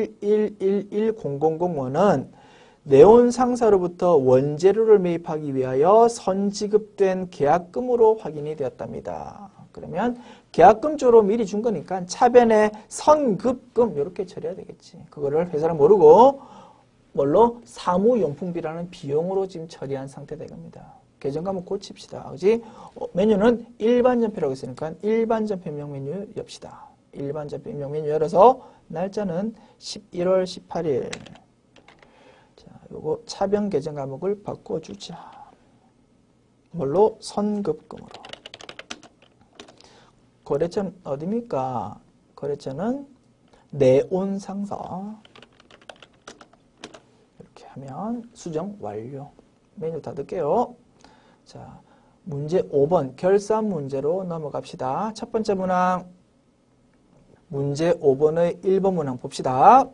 1111000원은 내온 상사로부터 원재료를 매입하기 위하여 선지급된 계약금으로 확인이 되었답니다. 그러면 계약금 쪽으로 미리 준 거니까 차변에 선급금 이렇게 처리해야 되겠지. 그거를 회사는 모르고 뭘로? 사무용품비라는 비용으로 지금 처리한 상태 되겁니다. 계정 한번 고칩시다. 그지? 메뉴는 일반 전표라고 했으니까 일반 전표 입력 메뉴 엽시다. 일반 전표 입력 메뉴 열어서 날짜는 11월 18일. 자, 요거 차변 계정 과목을 바꿔주자. 뭘로? 선급금으로. 거래처는 어디입니까? 거래처는 내온상사. 이렇게 하면 수정 완료. 메뉴 닫을게요. 자, 문제 5번 결산 문제로 넘어갑시다. 첫 번째 문항 문제 5번의 1번 문항 봅시다.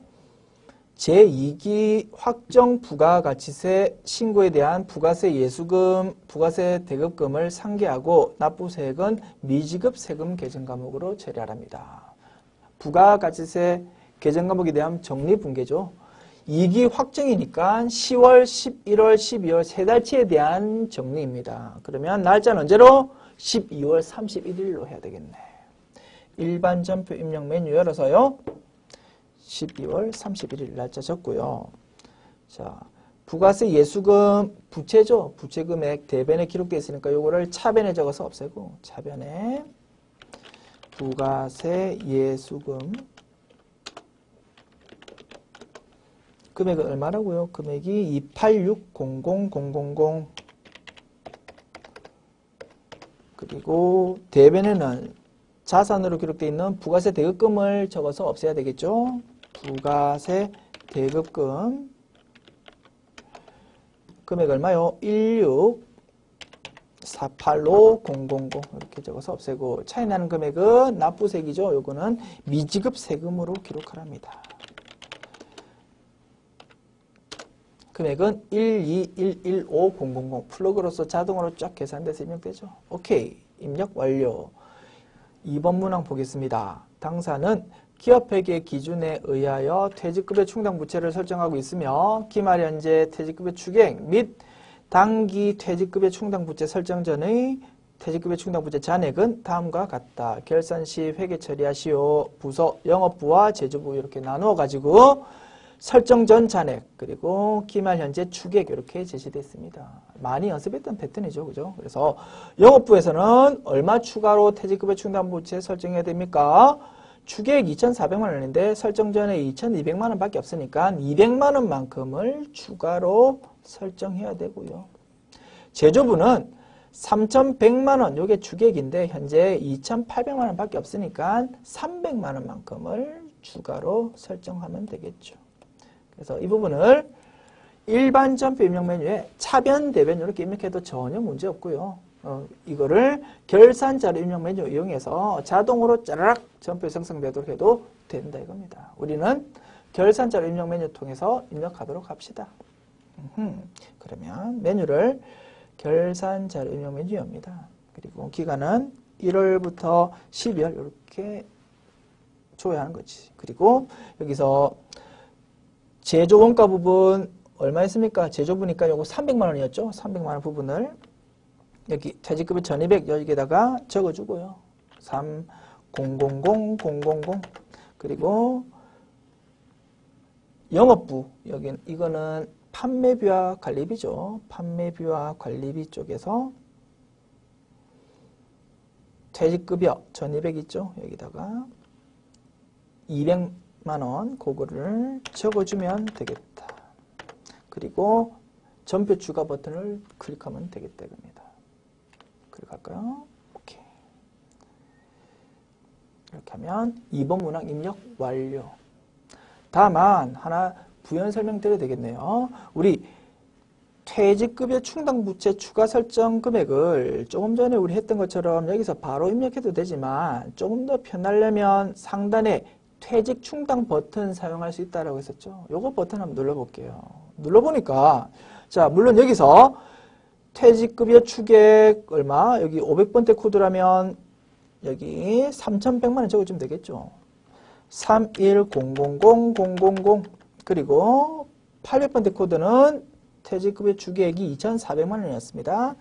제2기 확정 부가가치세 신고에 대한 부가세 예수금, 부가세 대급금을 상계하고 납부세액은 미지급 세금 계정 과목으로 처리하랍니다. 부가가치세 계정 과목에 대한 정리분계죠. 2기 확정이니까 10월, 11월, 12월 세 달치에 대한 정리입니다. 그러면 날짜는 언제로? 12월 31일로 해야 되겠네. 일반 전표 입력 메뉴 열어서요. 12월 31일 날짜 적고요. 자, 부가세 예수금 부채죠. 부채 금액 대변에 기록되어 있으니까 요거를 차변에 적어서 없애고 차변에 부가세 예수금 금액은 얼마라고요? 금액이 2860000 그리고 대변에는 자산으로 기록되어 있는 부가세 대급금을 적어서 없애야 되겠죠? 부가세 대급금 금액 얼마요? 16485,000 이렇게 적어서 없애고 차이 나는 금액은 납부세액이죠. 요거는 미지급 세금으로 기록하랍니다. 금액은 12115,000 플러그로서 자동으로 쫙 계산돼서 입력되죠. 오케이. 입력 완료. 2번 문항 보겠습니다. 당사는 기업회계 기준에 의하여 퇴직급여 충당 부채를 설정하고 있으며 기말 현재 퇴직급여 추경 및 당기 퇴직급여 충당 부채 설정 전의 퇴직급여 충당 부채 잔액은 다음과 같다. 결산 시 회계 처리하시오. 부서 영업부와 제조부 이렇게 나누어 가지고 설정 전 잔액 그리고 기말 현재 추객 이렇게 제시되어 있습니다. 많이 연습했던 패턴이죠. 그죠? 그래서 영업부에서는 얼마 추가로 퇴직급여 충당 부채 설정해야 됩니까? 추객 2,400만 원인데 설정 전에 2,200만 원밖에 없으니까 200만 원만큼을 추가로 설정해야 되고요. 제조부는 3,100만 원 이게 추객인데 현재 2,800만 원밖에 없으니까 300만 원만큼을 추가로 설정하면 되겠죠. 그래서 이 부분을 일반 전표 입력 메뉴에 차변, 대변 이렇게 입력해도 전혀 문제 없고요. 이거를 결산 자료 입력 메뉴 이용해서 자동으로 짜라락 전표 생성되도록 해도 된다 이겁니다. 우리는 결산 자료 입력 메뉴 통해서 입력하도록 합시다. 그러면 메뉴를 결산 자료 입력 메뉴입니다. 그리고 기간은 1월부터 12월 이렇게 줘야 하는 거지. 그리고 여기서 제조 원가 부분 얼마였습니까? 제조부니까 요거 300만 원이었죠? 300만 원 부분을 여기 퇴직급여 1200 여기에다가 적어주고요. 300000 그리고 영업부 여기 이거는 판매비와 관리비죠. 판매비와 관리비 쪽에서 퇴직급여 1200 있죠. 여기다가 200만원 그거를 적어주면 되겠다. 그리고 전표 추가 버튼을 클릭하면 되겠다 이겁니다. 클릭할까요? 오케이. 이렇게 하면 2번 문항 입력 완료. 다만 하나 부연 설명드려야 되겠네요. 우리 퇴직급여 충당 부채 추가 설정 금액을 조금 전에 우리 했던 것처럼 여기서 바로 입력해도 되지만 조금 더 편하려면 상단에 퇴직 충당 버튼 사용할 수 있다라고 했었죠. 요거 버튼 한번 눌러볼게요. 눌러보니까 자 물론 여기서 퇴직급여 추객 얼마 여기 500번대 코드라면 여기 3,100만원 적어주면 되겠죠. 3100000 그리고 800번대 코드는 퇴직급여 추계액이 2,400만원이었습니다.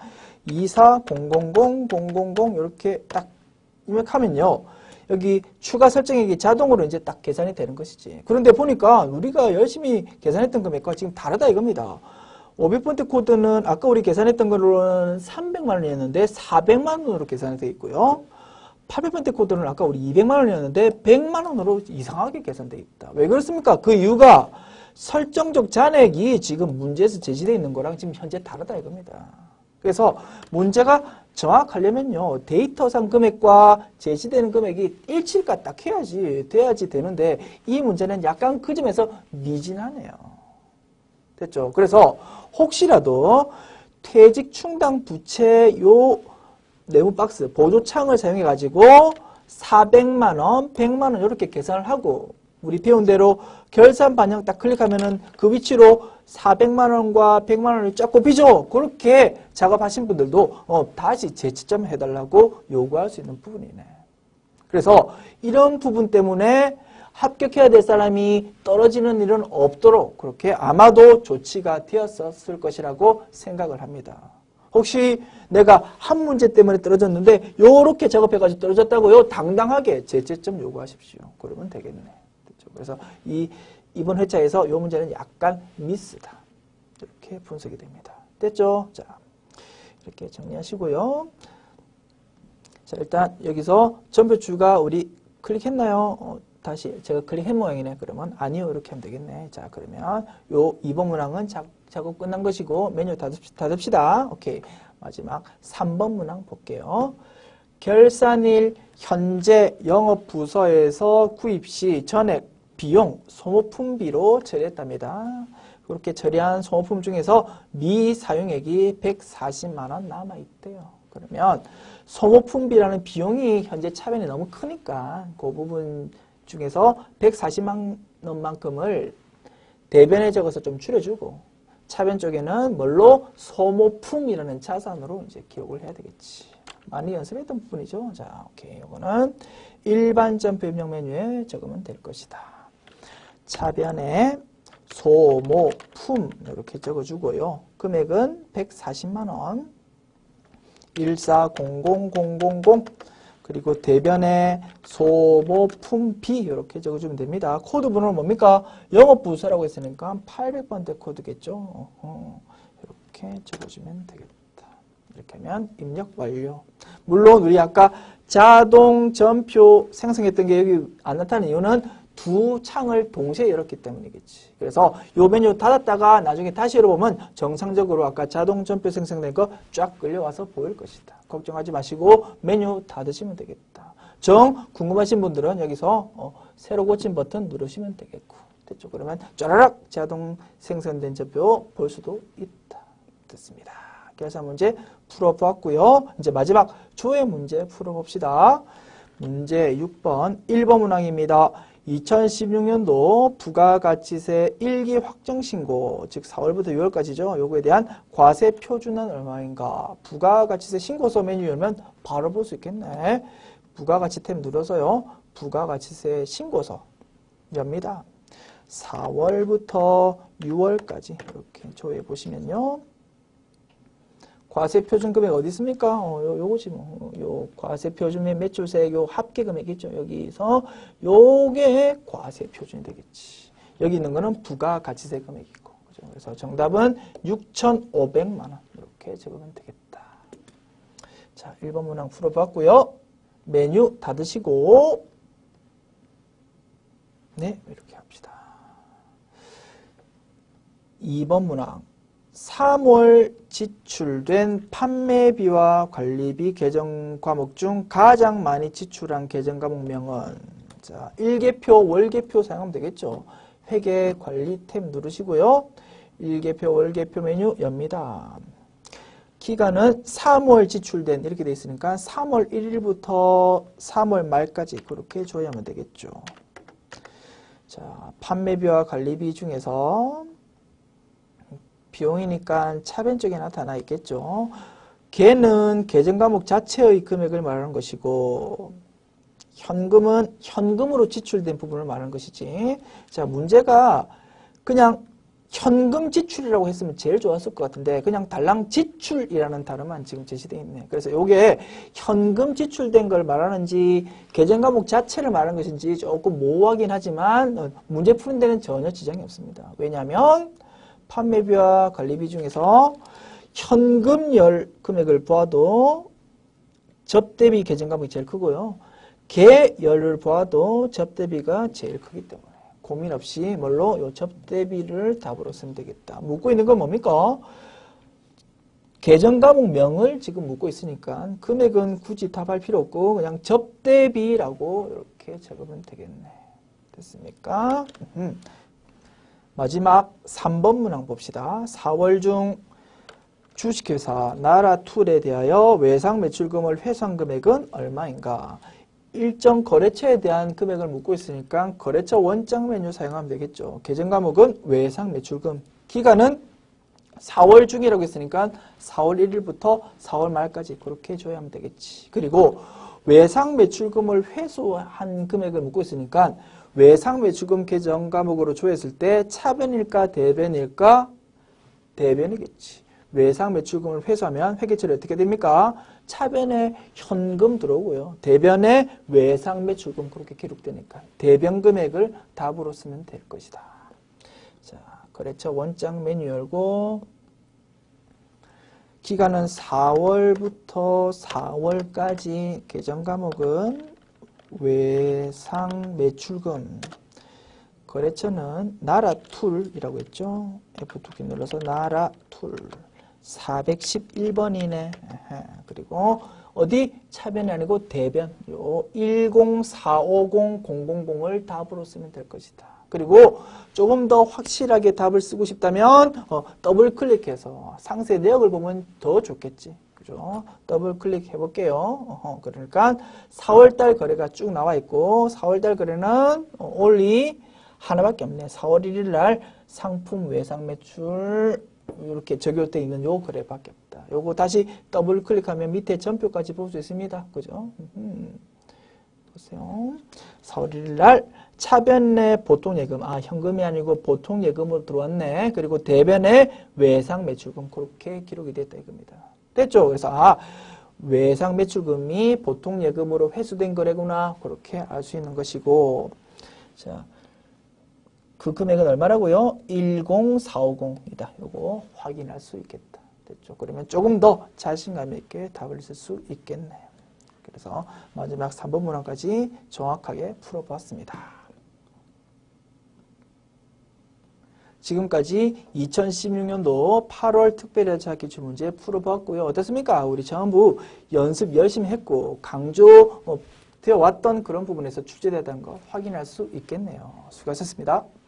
2400000 이렇게 딱 입력하면요. 여기 추가 설정액이 자동으로 이제 딱 계산이 되는 것이지. 그런데 보니까 우리가 열심히 계산했던 금액과 지금 다르다 이겁니다. 500번대 코드는 아까 우리 계산했던 거로는 300만원이었는데 400만원으로 계산이 되어 있고요. 800번대 코드는 아까 우리 200만원이었는데 100만원으로 이상하게 계산되어 있다. 왜 그렇습니까? 그 이유가 설정적 잔액이 지금 문제에서 제시되어 있는 거랑 지금 현재 다르다 이겁니다. 그래서 문제가 정확하려면요. 데이터상 금액과 제시되는 금액이 일치가 딱 돼야지 되는데 이 문제는 약간 그 점에서 미진하네요. 됐죠? 그래서 혹시라도 퇴직 충당 부채 요 네모 박스 보조창을 사용해 가지고 400만원, 100만원 이렇게 계산을 하고 우리 배운 대로 결산 반영 딱 클릭하면은 그 위치로 400만원과 100만원이 쫙 꼽히죠. 그렇게 작업하신 분들도 다시 재채점 해달라고 요구할 수 있는 부분이네. 그래서 이런 부분 때문에 합격해야 될 사람이 떨어지는 일은 없도록 그렇게 아마도 조치가 되었었을 것이라고 생각을 합니다. 혹시 내가 한 문제 때문에 떨어졌는데 요렇게 작업해가지고 떨어졌다고요? 당당하게 재채점 요구하십시오. 그러면 되겠네. 그래서 이번 회차에서 이 문제는 약간 미스다. 이렇게 분석이 됩니다. 됐죠? 자, 이렇게 정리하시고요. 자, 일단 여기서 전표추가 우리 클릭했나요? 다시 제가 클릭한 모양이네. 그러면 아니요. 이렇게 하면 되겠네. 자, 그러면 요 2번 문항은 작업 끝난 것이고 메뉴 닫읍시다. 오케이. 마지막 3번 문항 볼게요. 결산일 현재 영업부서에서 구입 시 전액 비용 소모품비로 처리했답니다. 그렇게 처리한 소모품 중에서 미사용액이 140만원 남아있대요. 그러면 소모품비라는 비용이 현재 차변이 너무 크니까 그 부분 중에서 140만원만큼을 대변에 적어서 좀 줄여주고 차변 쪽에는 뭘로 소모품이라는 자산으로 이제 기억을 해야 되겠지. 많이 연습했던 부분이죠. 자, 오케이. 이거는 일반 점표 입력 메뉴에 적으면 될 것이다. 차변에 소모품 이렇게 적어주고요. 금액은 140만원 1400000 그리고 대변에 소모품비 이렇게 적어주면 됩니다. 코드 번호는 뭡니까? 영업부서라고 했으니까 800번대 코드겠죠. 이렇게 적어주면 되겠다. 이렇게 하면 입력 완료. 물론 우리 아까 자동 전표 생성했던 게 여기 안 나타나는 이유는 두 창을 동시에 열었기 때문이겠지. 그래서 요 메뉴 닫았다가 나중에 다시 열어보면 정상적으로 아까 자동 전표 생성된 거 쫙 끌려와서 보일 것이다. 걱정하지 마시고 메뉴 닫으시면 되겠다. 궁금하신 분들은 여기서 새로 고친 버튼 누르시면 되겠고. 됐죠? 그러면 쫘라락 자동 생성된 전표 볼 수도 있다. 됐습니다. 계산 문제 풀어보았고요. 이제 마지막 조회 문제 풀어봅시다. 문제 6번 1번 문항입니다. 2016년도 부가가치세 1기 확정신고, 즉 4월부터 6월까지죠. 요거에 대한 과세 표준은 얼마인가? 부가가치세 신고서 메뉴 열면 바로 볼 수 있겠네. 부가가치 탭 눌러서요. 부가가치세 신고서 엽니다. 4월부터 6월까지 이렇게 조회해 보시면요. 과세 표준 금액 어디 있습니까? 요거지 뭐. 요 과세 표준의 매출세액 요 합계 금액 있죠. 여기서 요게 과세 표준이 되겠지. 여기 있는 거는 부가가치세 금액이고. 되겠죠. 그래서 정답은 6,500만 원. 이렇게 적으면 되겠다. 자, 1번 문항 풀어봤고요. 메뉴 닫으시고, 네, 이렇게 합시다. 2번 문항. 3월 지출된 판매비와 관리비 계정 과목 중 가장 많이 지출한 계정 과목명은, 자, 일계표, 월계표 사용하면 되겠죠. 회계 관리 탭 누르시고요. 일계표, 월계표 메뉴 엽니다. 기간은 3월 지출된 이렇게 돼 있으니까 3월 1일부터 3월 말까지 그렇게 조회하면 되겠죠. 자, 판매비와 관리비 중에서 비용이니까 차변 쪽에 나타나 있겠죠. 걔는 계정 과목 자체의 금액을 말하는 것이고, 현금은 현금으로 지출된 부분을 말하는 것이지. 자, 문제가 그냥 현금 지출이라고 했으면 제일 좋았을 것 같은데 그냥 달랑 지출이라는 단어만 지금 제시되어 있네. 그래서 이게 현금 지출된 걸 말하는지 계정 과목 자체를 말하는 것인지 조금 모호하긴 하지만 문제 푸는 데는 전혀 지장이 없습니다. 왜냐하면 판매비와 관리비 중에서 현금열 금액을 보아도 접대비 계정 과목이 제일 크고요. 계열을 보아도 접대비가 제일 크기 때문에 고민 없이 뭘로? 요 접대비를 답으로 쓰면 되겠다. 묻고 있는 건 뭡니까? 계정 과목명을 지금 묻고 있으니까 금액은 굳이 답할 필요 없고 그냥 접대비라고 이렇게 적으면 되겠네. 됐습니까? 마지막 3번 문항 봅시다. 4월 중 주식회사 나라툴에 대하여 외상 매출금을 회수한 금액은 얼마인가? 일정 거래처에 대한 금액을 묻고 있으니까 거래처 원장 메뉴 사용하면 되겠죠. 계정 과목은 외상 매출금. 기간은 4월 중이라고 했으니까 4월 1일부터 4월 말까지 그렇게 조회하면 되겠지. 그리고 외상 매출금을 회수한 금액을 묻고 있으니까 외상 매출금 계정 과목으로 조회했을 때 차변일까 대변일까? 대변이겠지. 외상 매출금을 회수하면 회계처리 어떻게 됩니까? 차변에 현금 들어오고요. 대변에 외상 매출금 그렇게 기록되니까 대변 금액을 답으로 쓰면 될 것이다. 자, 거래처 원장 메뉴 열고 기간은 4월부터 4월까지 계정 과목은 외상 매출금 거래처는 나라툴이라고 했죠. F2키 눌러서 나라툴 411번이네. 그리고 어디? 차변이 아니고 대변. 요 10450-000을 답으로 쓰면 될 것이다. 그리고 조금 더 확실하게 답을 쓰고 싶다면 더블 클릭해서 상세 내역을 보면 더 좋겠지. 그죠? 더블 클릭해 볼게요. 그러니까 4월달 거래가 쭉 나와 있고 4월달 거래는 only 하나밖에 없네. 4월 1일 날 상품 외상 매출 이렇게 적용되어 있는 요 거래밖에 없다. 요거 다시 더블 클릭하면 밑에 전표까지 볼 수 있습니다. 그죠? 보세요. 4월 1일 날 차변의 보통예금, 현금이 아니고 보통예금으로 들어왔네. 그리고 대변의 외상 매출금 그렇게 기록이 됐다 이겁니다. 됐죠? 그래서 외상 매출금이 보통예금으로 회수된 거래구나. 그렇게 알 수 있는 것이고, 자. 그 금액은 얼마라고요? 10450이다. 요거 확인할 수 있겠다. 됐죠? 그러면 조금 더 자신감 있게 답을 쓸 수 있겠네요. 그래서 마지막 3번 문항까지 정확하게 풀어봤습니다. 지금까지 2016년도 8월 특별여자 기출문제 풀어봤고요. 어떻습니까? 우리 전부 연습 열심히 했고 강조 되어 왔던 그런 부분에서 출제되었다는 거 확인할 수 있겠네요. 수고하셨습니다.